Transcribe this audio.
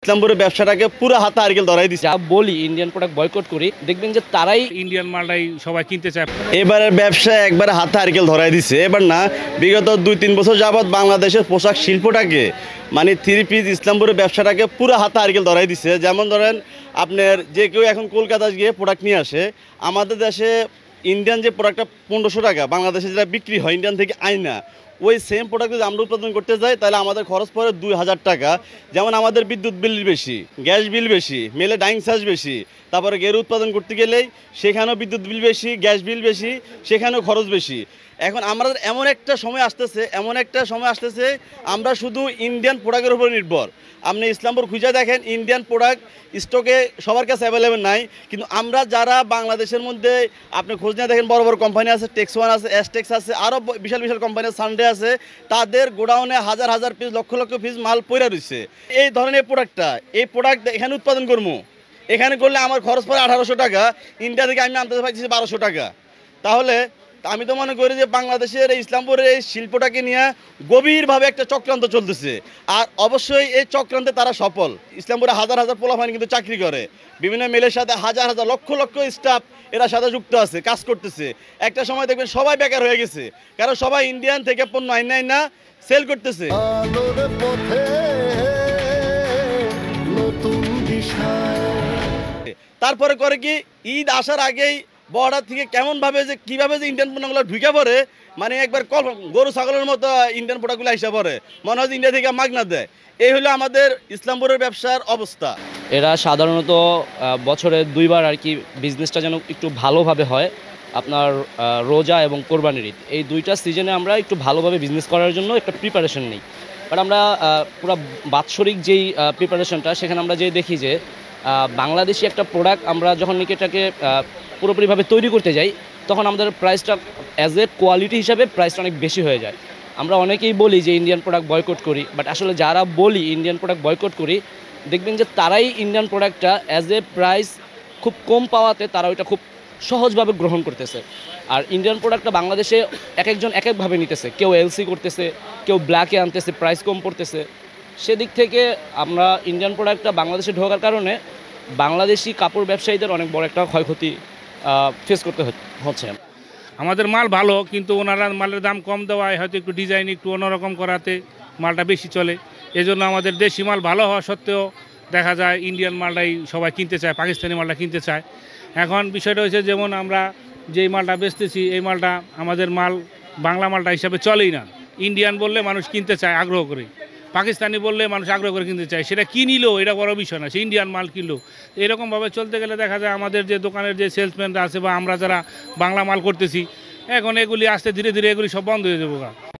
ইসলামপুরের ব্যবসাটাকে পুরো হাতে নারকেল ধরাই দিচ্ছে। বলি ইন্ডিয়ান প্রোডাক্ট বয়কট করি, দেখবেন যে তারাই ইন্ডিয়ান মালটাই সবাই কিনতে চায়। এবারের ব্যবসা একবারে হাতে নারকেল ধরাই দিচ্ছে। এবার না, বিগত 2-3 বছর যাবৎ বাংলাদেশের পোশাক শিল্পটাকে মানে 3 পিস ইসলামপুরের ব্যবসাটাকে পুরো হাতে নারকেল ধরাই দিচ্ছে। যেমন ধরেন আপনার যে কেউ এখন কলকাতা গিয়ে প্রোডাক্ট নিয়ে আসে, আমাদের দেশে ইন্ডিয়ান যে প্রোডাক্টটা 1500 টাকা, বাংলাদেশে যেটা বিক্রি হয় ইন্ডিয়ান থেকে আইনা, ওই সেম প্রোডাক্ট যদি আমরা উৎপাদন করতে যাই তাহলে আমাদের খরচ পড়ে 2000 টাকা। যেমন আমাদের বিদ্যুৎ বিল বেশি, গ্যাস বিল বেশি, মেলে ডাইং চার্জ বেশি, তারপরে গেরু উৎপাদন করতে গেলেই সেখানেও বিদ্যুৎ বিল বেশি, গ্যাস বিল বেশি, সেখানেও খরচ বেশি। এখন আমাদের এমন একটা সময় আসতেছে আমরা শুধু ইন্ডিয়ান প্রোডাক্টের উপর নির্ভর। আপনি ইসলামপুর খুঁজে দেখেন, ইন্ডিয়ান প্রোডাক্ট স্টকে সবার কাছে অ্যাভেলেবেল নাই। কিন্তু আমরা যারা বাংলাদেশের মধ্যে আপনি খোঁজ নিয়ে দেখেন, বড় বড় কোম্পানি আছে, টেক্স1 আছে, এসটেক্স আছে, আরও বিশাল বিশাল কোম্পানি সানডে আছে, তাদের গোডাউনে হাজার হাজার পিস, লক্ষ লক্ষ পিস মাল পড়ে রয়েছে। এই ধরনের এই প্রোডাক্ট এখানে উৎপাদন করবো, এখানে করলে আমার খরচ পড়ে 1800 টাকা, ইন্ডিয়া থেকে আমি আনতে পারছি 1200 টাকা। তাহলে আমি তো মনে করি যে বাংলাদেশের এই ইসলামপুরের এই শিল্পটাকে নিয়ে গভীরভাবে একটা চক্রান্ত চলতেছে। আর অবশ্যই এই চক্রান্তে তারা সফল। ইসলামপুরে হাজার হাজার পোলাপানি কিন্তু চাকরি করে, বিভিন্ন মেলের সাথে হাজার হাজার লক্ষ লক্ষ স্টাফ এরা সাথে যুক্ত আছে, কাজ করতেছে। একটা সময় দেখবেন সবাই বেকার হয়ে গেছে, কারণ সবাই ইন্ডিয়ান থেকে পণ্য আইনা সেল করতেছে। তারপরে করে কি, ঈদ আসার আগেই বর্ডার থেকে কেমনভাবে যে কীভাবে যে ইন্ডিয়ান পণ্যগুলো ঢুকে পড়ে, মানে একবার গরু ছাগলের মতো ইন্ডিয়ান প্রোডাক্টগুলো এসে পড়ে, মনে হয় ইন্ডিয়া থেকে মাগনা দেয়। এই হলো আমাদের ইসলামপুরের ব্যবসার অবস্থা। এরা সাধারণত বছরে 2 বার আর কি বিজনেসটা যেন একটু ভালোভাবে হয়। আপনার রোজা এবং কোরবানির ঈদ, এই 2টা সিজনে আমরা একটু ভালোভাবে বিজনেস করার জন্য একটা প্রিপারেশন নিই। বাট আমরা পুরো বাৎসরিক যেই প্রিপারেশনটা, সেখানে আমরা যে দেখি যে বাংলাদেশি একটা প্রোডাক্ট আমরা যখন এটাকে পুরোপুরিভাবে তৈরি করতে যাই, তখন আমাদের প্রাইসটা অ্যাজ এ কোয়ালিটি হিসাবে প্রাইসটা অনেক বেশি হয়ে যায়। আমরা অনেকেই বলি যে ইন্ডিয়ান প্রোডাক্ট বয়কট করি, বাট আসলে যারা বলি ইন্ডিয়ান প্রোডাক্ট বয়কট করি, দেখবেন যে তারাই ইন্ডিয়ান প্রোডাক্টটা অ্যাজ এ প্রাইস খুব কম পাওয়াতে তারা ওইটা খুব সহজভাবে গ্রহণ করতেছে। আর ইন্ডিয়ান প্রোডাক্টটা বাংলাদেশে একজন এক একভাবে নিতেছে, কেউ এলসি করতেছে, কেউ ব্ল্যাকে আনতেছে, প্রাইস কম পড়তেছে। সেদিক থেকে আমরা ইন্ডিয়ান প্রোডাক্টটা বাংলাদেশে ঢোকার কারণে বাংলাদেশি কাপড় ব্যবসায়ীদের অনেক বড় একটা ক্ষয়ক্ষতি ফেস করতে হচ্ছে। আমাদের মাল ভালো, কিন্তু ওনারা মালের দাম কম দেওয়ায়, হয়তো একটু ডিজাইন একটু অন্যরকম করাতে মালটা বেশি চলে। এজন্য আমাদের দেশি মাল ভালো হওয়া সত্ত্বেও দেখা যায় ইন্ডিয়ান মালটাই সবাই কিনতে চায়, পাকিস্তানি মালটা কিনতে চায়। এখন বিষয়টা হচ্ছে, যেমন আমরা যেই মালটা বেচতেছি, এই মালটা আমাদের মাল বাংলা মালটা হিসাবে চলেই না। ইন্ডিয়ান বললে মানুষ কিনতে চায় আগ্রহ করে, পাকিস্তানি বললে মানুষ আগ্রহ করে কিনতে চায়। সেটা কি নিল এটা বড় বিষয় না, সে ইন্ডিয়ান মাল কিনলো। এরকমভাবে চলতে গেলে দেখা যায় আমাদের যে দোকানের যে সেলসম্যানরা আছে বা আমরা যারা বাংলা মাল করতেছি, এখন এগুলি আস্তে ধীরে ধীরে এগুলি সব বন্ধ হয়ে যাবো।